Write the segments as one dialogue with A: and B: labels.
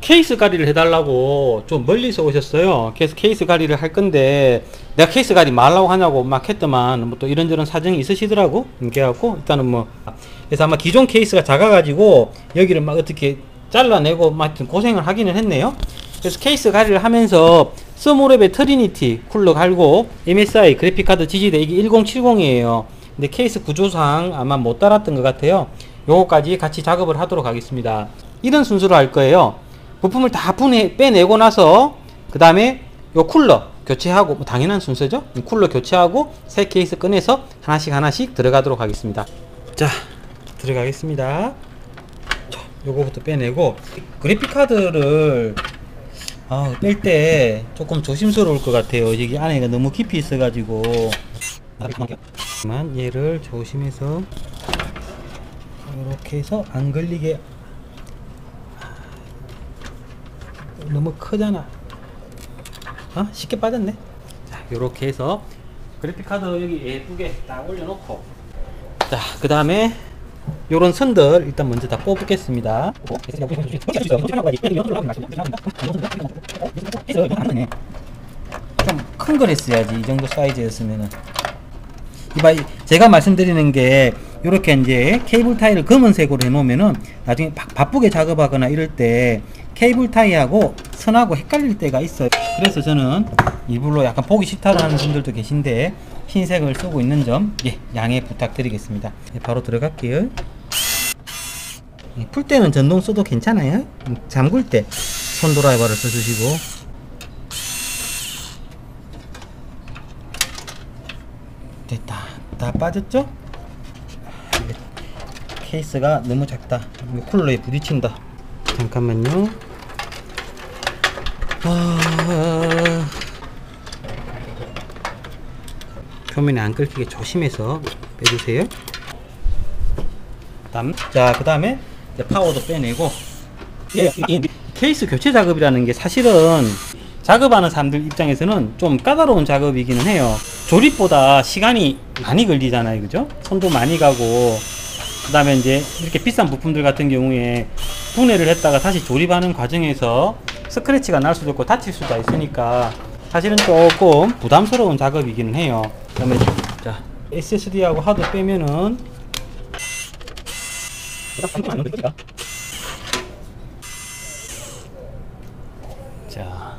A: 케이스 가리를 해달라고 좀 멀리서 오셨어요. 그래서 케이스 가리를 할 건데 내가 케이스 가리 말라고 하냐고 막 했더만 뭐 또 이런저런 사정이 있으시더라고. 그래갖고 일단은 뭐 그래서 아마 기존 케이스가 작아가지고 여기를 막 어떻게 잘라내고 막 고생을 하기는 했네요. 그래서 케이스 가리를 하면서 스몰랩의 트리니티 쿨러 갈고 MSI 그래픽카드 지지대 이게 1070이에요. 근데 케이스 구조상 아마 못 달았던 것 같아요. 요거까지 같이 작업을 하도록 하겠습니다. 이런 순서로 할 거예요. 부품을 다 빼내고 나서 그 다음에 요 쿨러 교체하고 뭐 당연한 순서죠. 쿨러 교체하고 새 케이스 꺼내서 하나씩 들어가도록 하겠습니다. 자, 들어가겠습니다. 자, 요거부터 빼내고 그래픽카드를 뺄 때 조금 조심스러울 것 같아요. 여기 안에가 너무 깊이 있어가지고 얘를 조심해서 이렇게 해서 안 걸리게. 너무 크잖아. 쉽게 빠졌네. 자, 요렇게 해서 그래픽카드 여기 예쁘게 딱 올려놓고, 자, 그 다음에 요런 선들 일단 먼저 다 뽑겠습니다. 좀 큰 걸 했어야지. 이 정도 사이즈였으면은. 이봐, 제가 말씀드리는 게 요렇게 이제 케이블 타이를 검은색으로 해놓으면은 나중에 바쁘게 작업하거나 이럴 때 케이블 타이하고 선하고 헷갈릴 때가 있어요. 그래서 저는 일부러 약간 보기 싫다고 하는 분들도 계신데 흰색을 쓰고 있는 점 양해 부탁드리겠습니다. 바로 들어갈게요. 풀 때는 전동 써도 괜찮아요. 잠글 때 손 드라이버를 써주시고. 됐다. 다 빠졌죠? 케이스가 너무 작다. 쿨러에 부딪힌다. 잠깐만요. 표면에 안 긁히게 조심해서 빼주세요. 자, 그 다음에 파워도 빼내고. 케이스 교체 작업이라는 게 사실은 작업하는 사람들 입장에서는 좀 까다로운 작업이기는 해요. 조립보다 시간이 많이 걸리잖아요. 그죠? 손도 많이 가고, 그 다음에 이제 이렇게 비싼 부품들 같은 경우에 분해를 했다가 다시 조립하는 과정에서 스크래치가 날 수도 있고 다칠 수도 있으니까 사실은 조금 부담스러운 작업이기는 해요. 그 다음에 자, SSD하고 하드 빼면은 자,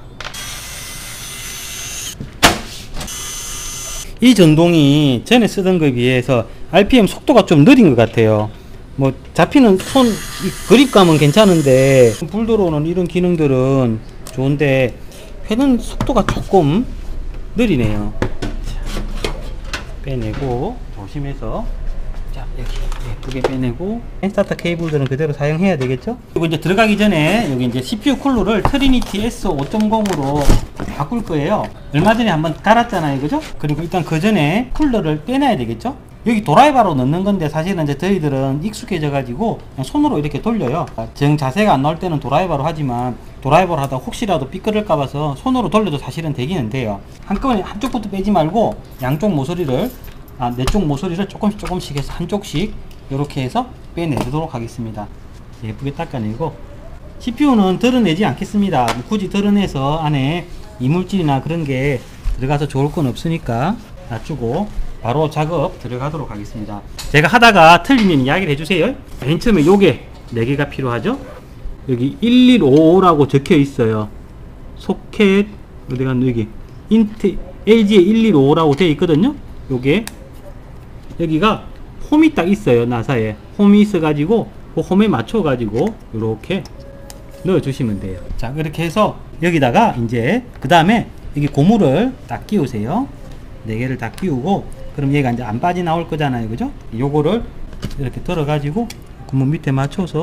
A: 이 전동이 전에 쓰던 거에 비해서 RPM 속도가 좀 느린 것 같아요. 뭐 잡히는 손 그립감은 괜찮은데 불 들어오는 이런 기능들은 좋은데 회는 속도가 조금 느리네요. 자, 빼내고 조심해서, 자, 여기 예쁘게 빼내고 스타터 케이블들은 그대로 사용해야 되겠죠. 그리고 이제 들어가기 전에 여기 이제 CPU 쿨러를 트리니티 S 5.0으로 바꿀 거예요. 얼마 전에 한번 갈았잖아요. 그죠? 그리고 일단 그 전에 쿨러를 빼놔야 되겠죠. 여기 드라이버로 넣는 건데 사실은 이제 저희들은 익숙해져 가지고 그냥 손으로 이렇게 돌려요. 정 자세가 안 나올 때는 드라이버로 하지만 드라이버로 하다 혹시라도 삐끗을까 봐서 손으로 돌려도 사실은 되기는 돼요. 한꺼번에 한쪽부터 빼지 말고 양쪽 모서리를 네 쪽 모서리를 조금씩 해서 한쪽씩 이렇게 해서 빼내도록 하겠습니다. 예쁘게 닦아내고, CPU는 드러내지 않겠습니다. 굳이 드러내서 안에 이물질이나 그런 게 들어가서 좋을 건 없으니까 놔두고 바로 작업 들어가도록 하겠습니다. 제가 하다가 틀리면 이야기를 해주세요. 맨 처음에 요게 4개가 필요하죠. 여기 1155라고 적혀 있어요. 소켓 어디가 여기 LG에 1155라고 되어 있거든요. 요게 여기가 홈이 딱 있어요. 나사에 홈이 있어 가지고 그 홈에 맞춰 가지고 이렇게 넣어 주시면 돼요. 자, 그렇게 해서 여기다가 이제 그 다음에 여기 고무를 딱 끼우세요. 4개를 다 끼우고, 그럼 얘가 이제 안 빠져나올 거잖아요. 그죠? 요거를 이렇게 들어 가지고 구멍 밑에 맞춰서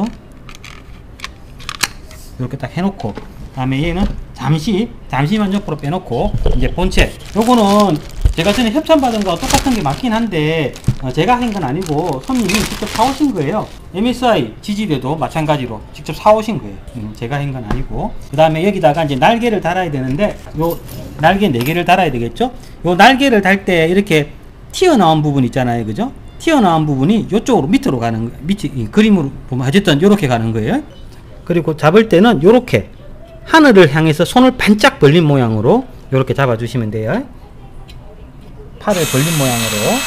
A: 이렇게 딱 해놓고, 다음에 얘는 잠시만 옆으로 빼놓고, 이제 본체 요거는 제가 전에 협찬받은 거와 똑같은 게 맞긴 한데 제가 한 건 아니고 손님이 직접 사오신 거예요. MSI 지지대도 마찬가지로 직접 사오신 거예요. 제가 한 건 아니고. 그 다음에 여기다가 이제 날개를 달아야 되는데 요 날개 4개를 달아야 되겠죠. 요 날개를 달 때 이렇게 튀어나온 부분 있잖아요. 그죠? 튀어나온 부분이 요쪽으로 밑으로 가는 거예요. 밑이 그림으로 보면 어쨌든 요렇게 가는 거예요. 그리고 잡을 때는 요렇게 하늘을 향해서 손을 반짝 벌린 모양으로 이렇게 잡아주시면 돼요. 팔을 벌린 모양으로.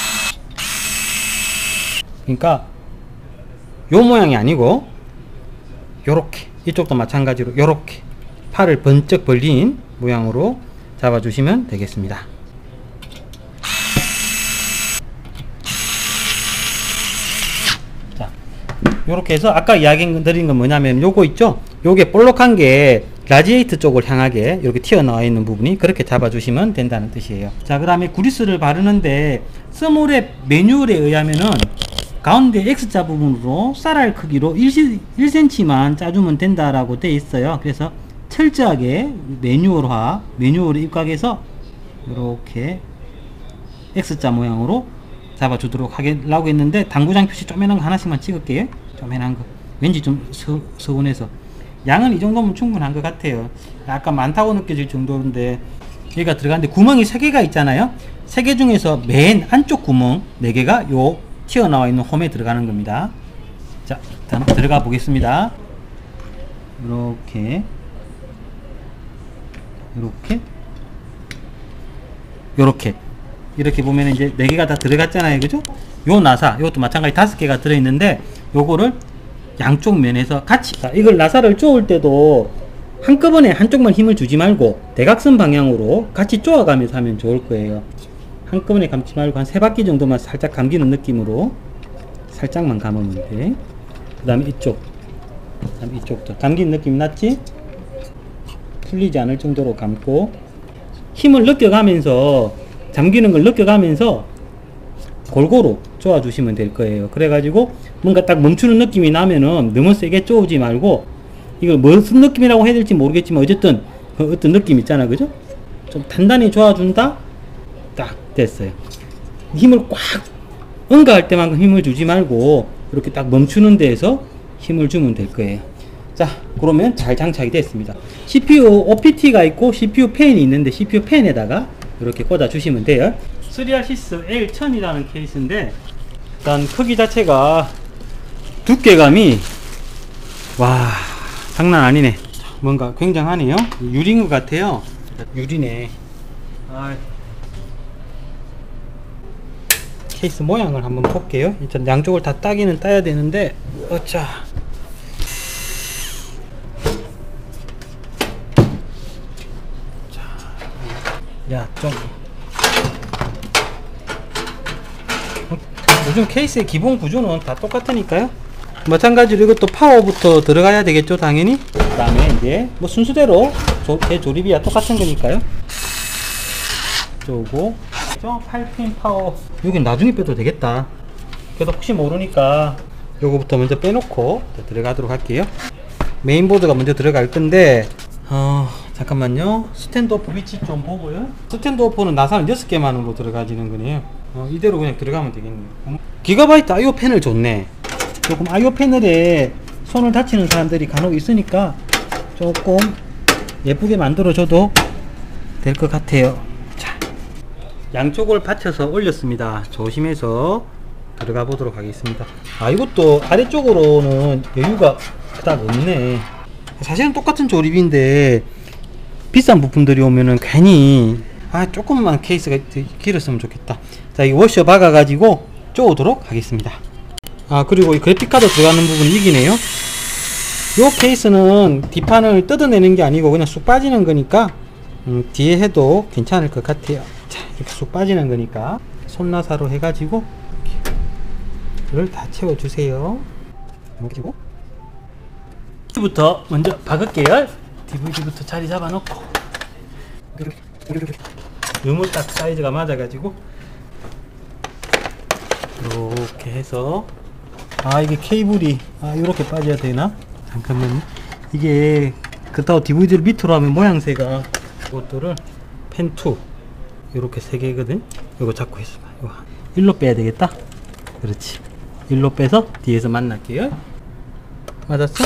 A: 그러니까 요 모양이 아니고 요렇게, 이쪽도 마찬가지로 요렇게 팔을 번쩍 벌린 모양으로 잡아주시면 되겠습니다. 자, 요렇게 해서 아까 이야기 드린 건 뭐냐면 요거 있죠? 요게 볼록한 게 라지에이트 쪽을 향하게 이렇게 튀어나와 있는 부분이, 그렇게 잡아주시면 된다는 뜻이에요. 자, 그 다음에 구리스를 바르는데 스몰의 매뉴얼에 의하면은 가운데 X자 부분으로 쌀알 크기로 1cm만 짜주면 된다라고 되어 있어요. 그래서 철저하게 매뉴얼에 입각해서 이렇게 X자 모양으로 잡아주도록 하려고 했는데, 당구장 표시 쪼매난 거 하나씩만 찍을게요. 쪼매난 거 왠지 좀 서운해서. 양은 이 정도면 충분한 것 같아요. 약간 많다고 느껴질 정도인데, 여기가 들어가는데 구멍이 3개가 있잖아요. 3개 중에서 맨 안쪽 구멍 4개가 요 튀어나와 있는 홈에 들어가는 겁니다. 자, 일단 들어가 보겠습니다. 이렇게 보면 이제 4개가 다 들어갔잖아요. 그죠? 요 나사, 이것도 마찬가지 5개가 들어있는데, 요거를 양쪽 면에서 같이, 자, 이걸 나사를 쪼을 때도 한꺼번에 한쪽만 힘을 주지 말고 대각선 방향으로 같이 쪼아가면서 하면 좋을 거예요. 한꺼번에 감지 말고 한 3바퀴 정도만 살짝 감기는 느낌으로 살짝만 감으면 돼. 그 다음에 이쪽도 감기는 느낌 났지? 풀리지 않을 정도로 감고, 힘을 느껴가면서, 잠기는 걸 느껴가면서 골고루 쪼아 주시면 될 거예요. 그래가지고 뭔가 딱 멈추는 느낌이 나면은 너무 세게 쪼우지 말고, 이걸 무슨 느낌이라고 해야 될지 모르겠지만 어쨌든 그 어떤 느낌 있잖아, 그죠? 좀 단단히 쪼아준다? 딱 됐어요. 힘을 꽉 응가할 때만큼 힘을 주지 말고 이렇게 딱 멈추는 데에서 힘을 주면 될 거예요. 자, 그러면 잘 장착이 됐습니다. CPU OPT가 있고 CPU 펜이 있는데, CPU 펜에다가 이렇게 꽂아 주시면 돼요. 3RCS L1000이라는 케이스인데, 일단 크기 자체가 두께감이 와, 장난 아니네. 뭔가 굉장하네요. 유리인 것 같아요. 유리네. 케이스 모양을 한번 볼게요. 일단 양쪽을 다 따기는 따야 되는데, 어차. 야, 좀. 요즘 케이스의 기본 구조는 다 똑같으니까요. 마찬가지로 이것도 파워부터 들어가야 되겠죠, 당연히. 그 다음에 이제 뭐 순수대로 제 조립이야 똑같은 거니까요. 쪼고 8핀 파워, 여긴 나중에 빼도 되겠다. 그래도 혹시 모르니까 요거부터 먼저 빼놓고 들어가도록 할게요. 메인보드가 먼저 들어갈 건데, 잠깐만요. 스탠드오프 위치 좀 보고요. 스탠드오프는 나사는 6개만으로 들어가지는 거네요. 이대로 그냥 들어가면 되겠네요. 기가바이트 IO 패널 좋네. 조금 IO 패널에 손을 다치는 사람들이 간혹 있으니까 조금 예쁘게 만들어줘도 될 것 같아요. 자, 양쪽을 받쳐서 올렸습니다. 조심해서 들어가 보도록 하겠습니다. 이것도 아래쪽으로는 여유가 그닥 없네. 사실은 똑같은 조립인데 비싼 부품들이 오면은 괜히 조금만 케이스가 길었으면 좋겠다. 자, 이 워셔 박아 가지고 쪼오도록 하겠습니다. 그리고 이 그래픽카드 들어가는 부분이 이기네요. 요 케이스는 뒷판을 뜯어내는 게 아니고 그냥 쑥 빠지는 거니까 뒤에 해도 괜찮을 것 같아요. 자, 이렇게 쑥 빠지는 거니까 손나사로 해가지고 이를 다 채워주세요. 그리고 DVD부터 먼저 박을게요. DVD부터 자리 잡아놓고 너무 딱 사이즈가 맞아가지고 이렇게 해서 이게 케이블이 이렇게 빠져야 되나? 잠깐만요. 이게 그렇다고 DVD를 밑으로 하면 모양새가, 이것들을 펜2 이렇게 3개거든. 이거 잡고 있어봐. 이거 일로 빼야 되겠다. 그렇지. 일로 빼서 뒤에서 만날게요. 맞았어?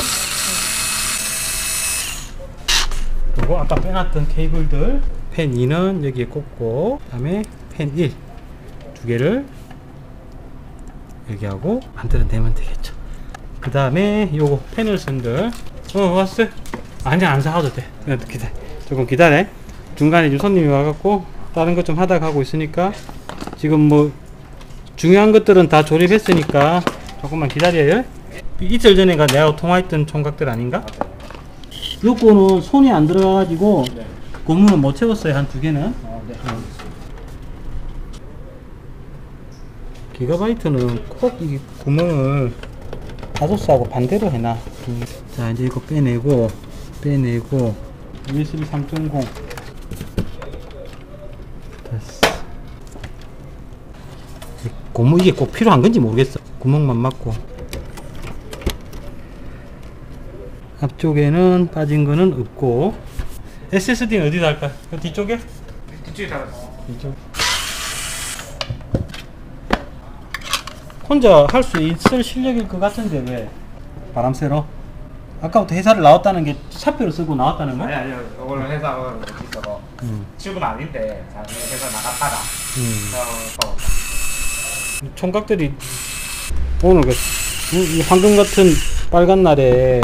A: 그리고 아까 빼놨던 케이블들 펜 2는 여기에 꽂고, 그 다음에 펜 1 두 개를 여기 하고 만들어내면 되겠죠. 그 다음에 요거 패널 선들 왔어요. 아니 안 사가도 돼. 기다려. 조금 기다려. 중간에 지금 손님이 와갖고 다른 것 좀 하다 가고 있으니까 지금 뭐 중요한 것들은 다 조립했으니까 조금만 기다려요. 이틀 전에가 내가 통화했던 총각들 아닌가? 요거는 손이 안 들어가가지고
B: 네.
A: 고무는 못 채웠어요. 한 2개는.
B: 네.
A: 기가바이트는 꼭 이 구멍을 아소스하고 반대로 해놔. 자 이제 이거 빼내고 USB 3.0 됐어. 고무 이게 꼭 필요한 건지 모르겠어. 구멍만 맞고 앞쪽에는 빠진 거는 없고. SSD는 어디다 할까? 그 뒤쪽에?
B: 뒤쪽에 달았어.
A: 이쪽. 혼자 할 수 있을 실력일 것 같은데 왜 바람 쐬러? 아까부터 회사를 나왔다는 게 사표를 쓰고 나왔다는 거야?
B: 아니요. 오늘 회사 있어서 출근 아닌데 회사 나갔다가
A: 총각들이 오늘 이 황금 같은 빨간 날에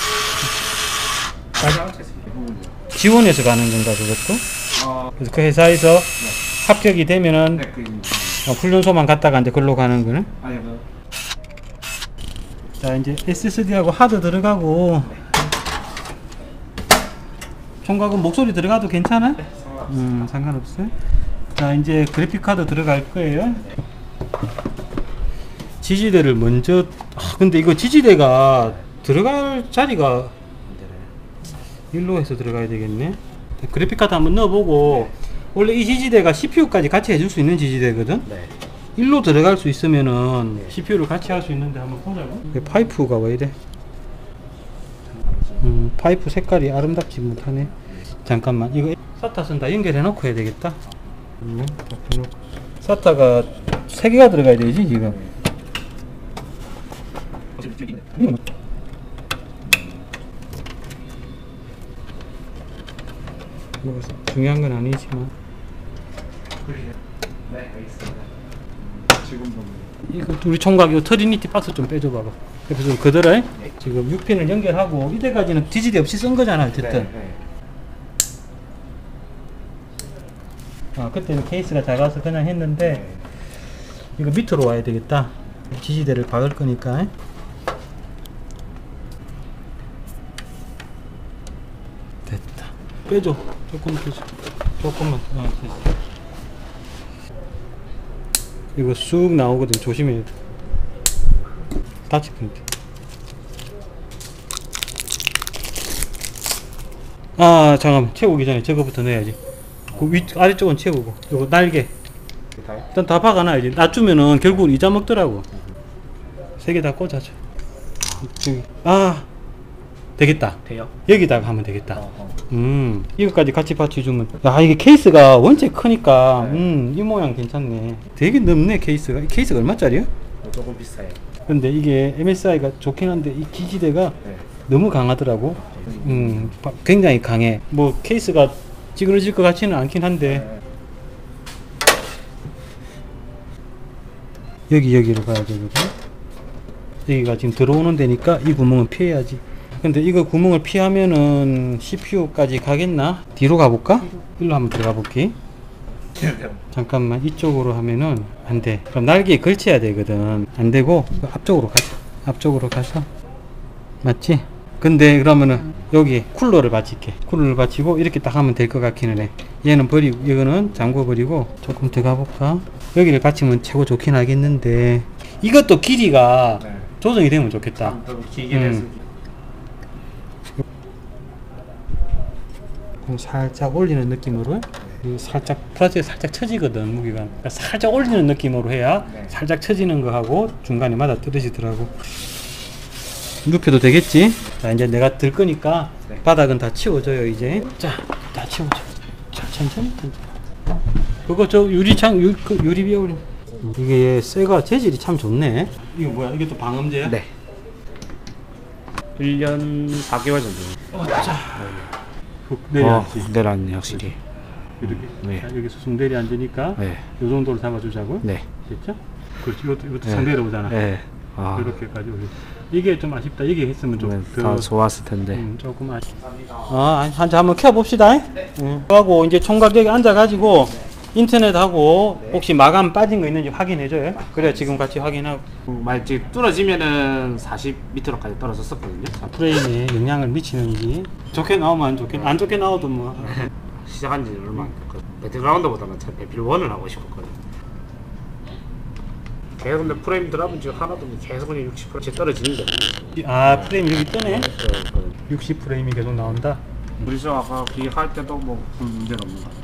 A: 지원해서 가는 건가 그것도? 그래서 그 회사에서 합격이 되면은 훈련소만 갔다가 이제 글로 가는 거네?
B: 아니요.
A: 자 이제 SSD하고 하드 들어가고 총각은 목소리 들어가도 괜찮아? 상관없어요. 자 이제 그래픽카드 들어갈 거예요. 지지대를 먼저 근데 이거 지지대가 들어갈 자리가 일로 해서 들어가야 되겠네. 그래픽카드 한번 넣어보고 원래 이 지지대가 CPU까지 같이 해줄 수 있는 지지대거든.
B: 네.
A: 일로 들어갈 수 있으면은 CPU를 같이 할 수 있는데 한번 보자고. 파이프가 왜 이래? 파이프 색깔이 아름답지 못하네. 잠깐만 이거 SATA는 다 연결해 놓고 해야 되겠다. SATA가 3개가 들어가야 되지 지금. 뭐 중요한 건 아니지만
B: 네, 알겠습니다. 지금도
A: 이거 우리 총각 이거 트리니티 박스 좀 빼줘 봐봐. 그래서 좀 그대로 지금 6핀을 연결하고 이때까지는 디지대 없이 쓴 거잖아 어쨌든. 그때는 케이스가 작아서 그냥 했는데 이거 밑으로 와야 되겠다. 지지대를 박을 거니까. 됐다. 빼줘. 조금 빼줘. 조금만. 됐어. 이거 쑥 나오거든. 조심해. 다칠 뻔했다. 잠깐만. 채우기 전에 저거부터 넣어야지. 그 아래쪽은 채우고. 요거 날개. 일단 다 박아놔야지. 놔주면은 결국은 잊어먹더라고. 3개 다 꽂아줘. 되겠다.
B: 돼요?
A: 여기다가 하면 되겠다. 이거까지 같이 받쳐주면. 이게 케이스가 원체 크니까 이 모양 괜찮네. 되게 넓네 케이스가. 이 케이스가 얼마짜리야?
B: 조금 비싸요.
A: 근데 이게 MSI가 좋긴 한데 이 기지대가 너무 강하더라고. 굉장히 강해. 뭐 케이스가 찌그러질 것 같지는 않긴 한데 여기로 가야 되거든. 여기가 지금 들어오는 데니까 이 구멍은 피해야지. 근데 이거 구멍을 피하면은 CPU까지 가겠나? 뒤로 가볼까? 일로 한번 들어가 볼게. 잠깐만 이쪽으로 하면은 안 돼. 그럼 날개에 걸쳐야 되거든. 안 되고 앞쪽으로 가자. 앞쪽으로 가서 맞지? 근데 그러면은 여기 쿨러를 받칠게. 쿨러를 받치고 이렇게 딱 하면 될 것 같기는 해. 얘는 버리고 이거는 잠궈 버리고 조금 더 가볼까? 여기를 받치면 최고 좋긴 하겠는데 이것도 길이가 조정이 되면 좋겠다. 살짝 올리는 느낌으로 살짝 플라스틱에 살짝 처지거든 무게가. 그러니까 살짝 올리는 느낌으로 해야 살짝 처지는 거 하고 중간에 맞아 떨어지더라고. 눕혀도 되겠지? 자 이제 내가 들 거니까 바닥은 다 치워줘요 이제. 자 다 치워줘. 자 천천히. 그거 저 유리창 유리비어 올림. 이게 쇠가 재질이 참 좋네. 이거 뭐야? 이게 또 방음제야?
B: 네. 1년 4개월 정도.
A: 자. 내려앉지.
B: 내려앉네 확실히.
A: 이렇게.
B: 네.
A: 자, 여기서 쑥 내려앉으니까 이 정도로 잡아주자고.
B: 네.
A: 됐죠? 그렇지. 이것도 상대로 오잖아.
B: 네.
C: 아.
A: 이렇게까지 올려. 이게 좀 아쉽다. 이게 했으면 좀
C: 더 좋았을 텐데.
A: 조금 아쉽다. 한자 한번 켜봅시다. 하고 이제 총각 여기 앉아가지고 인터넷하고 혹시 마감 빠진 거 있는지 확인해줘요. 그래 지금 같이 확인하고.
C: 만약 지금 뚫어지면은 40m까지 떨어졌었거든요.
A: 프레임에 영향을 미치는지 좋게 나오면 안 좋게 나와도 뭐.
C: 시작한 지 얼마 안 됐거든요. 배틀그라운드보다는 참 배필1을 하고 싶었거든요. 계속 근데 프레임 드랍은 지금 하나도 계속 그냥 60% 떨어지는데.
A: 프레임 여기 뜨네. 60 프레임이 계속 나온다.
C: 우리 저 아까 비할 때도 뭐 문제는 없는 것 같아요.